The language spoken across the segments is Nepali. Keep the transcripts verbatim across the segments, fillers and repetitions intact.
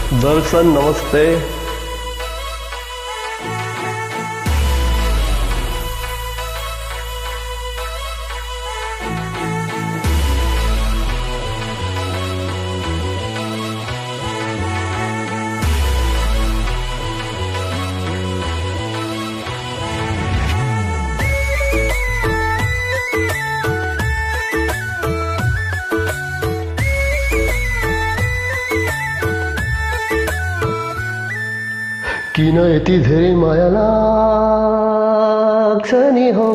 दर्शन नमस्ते। किन यति धेरै माया लाग्छ नि हौ,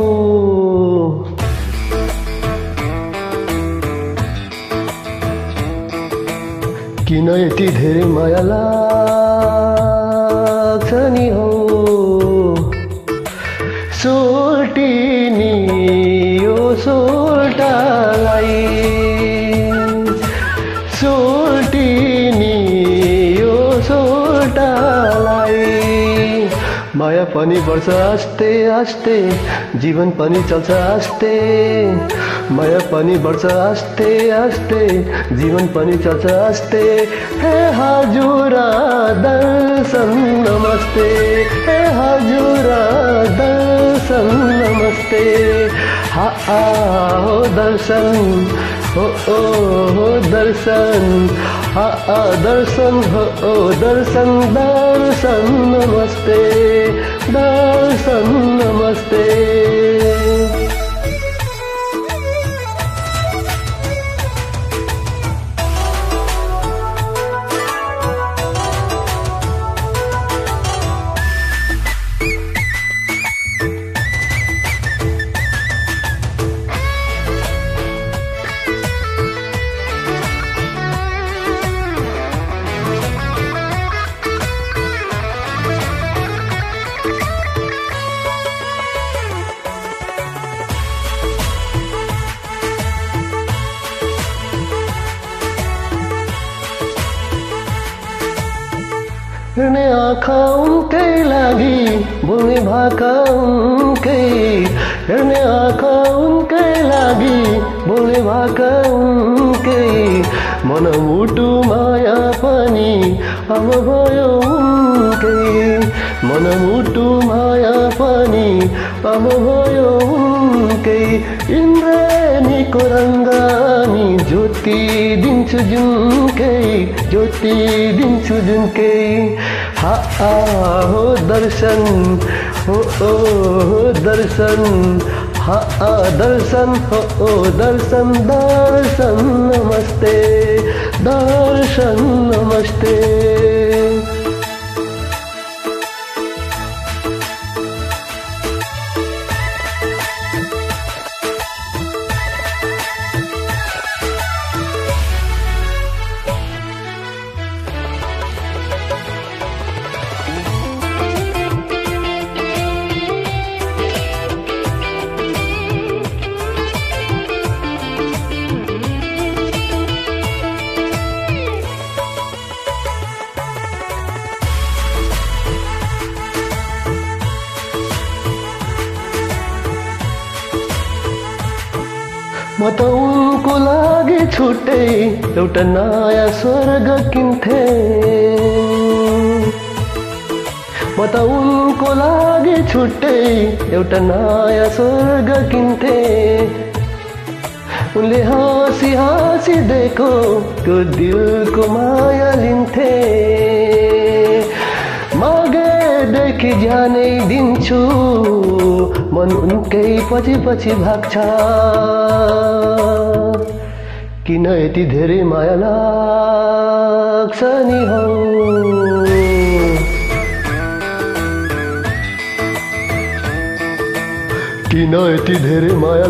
किन यति धेरै माया लाग्छ नि हौ, सोल्टिनी यो सोल्टालाई, सोल्टिनी यो सोल्टालाई। माया पनि बढ्छ आस्ते आस्ते, जीवन पनि चल्छ आस्ते। माया पनि बढ्छ आस्ते आस्ते, जीवन पनि चल्छ आस्ते। हे हजुर दर्शन नमस्ते, हे हजुर दर्शन नमस्ते। हा आ हो दर्शन, हो ओ हो दर्शन, हा आ दर्शन, हो ओ दर्शन, दर्शन नमस्ते, दर्शन नमस्ते। हेर्ने आँखा उनकै लागि, बोल्ने भाका उनकै, हेर्ने आँखा उनकै लागि, बोल्ने भाका उनकै। मनमुटु माया पनि अब भयो उनकै, मनमुटु माया पनि अब भयो उनकै। इन्द्रेणीको रङ्गानी ज्योति दिन्छु जुनकै, ज्योति दिन्छु जुनकै। हा आ हो दर्शन, हो ओ हो दर्शन, हा आ दर्शन, हो ओ दर्शन, दर्शन नमस्ते, दर्शन नमस्ते। म त उनको लागि छुट्टै एउटा नयाँ स्वर्ग किन्थे, म त उनको लागि छुट्टै एउटा नयाँ स्वर्ग किन्थे। उनले हाँसी हाँसी दिएको त्यो दिलको माया लिन्थे। मागेदेखि ज्यानै दिन्छु, मन उनकै पछि पछि भाग्छ। किन यति धेरै माया लाग्छ नि हौ, किन यति धेरै माया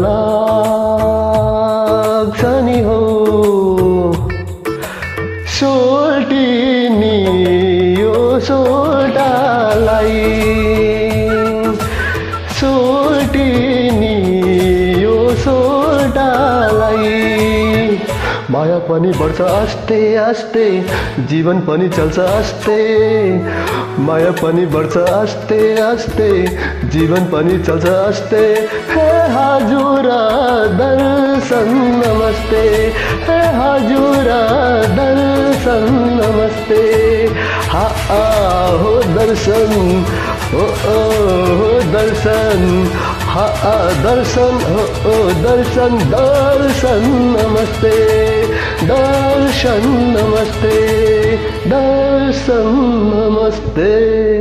लाग्छ नि हौ। सोल्टिनी यो सोल्टालाई, सोल्टिनी यो सोल्टालाई। माया पनि बढ्छ आस्ते आस्ते, जीवन पनि चल्छ आस्ते। माया पनि बढ्छ आस्ते आस्ते, जीवन पनि चल्छ आस्ते। हे हजुर दर्शन नमस्ते, हे हजुर दर्शन नमस्ते। हाँ हो दर्शन, ओ ओ हो दर्शन, हाँ दर्शन, ओ ओ दर्शन, दर्शन नमस्ते, दर्शन नमस्ते, दर्शन नमस्ते।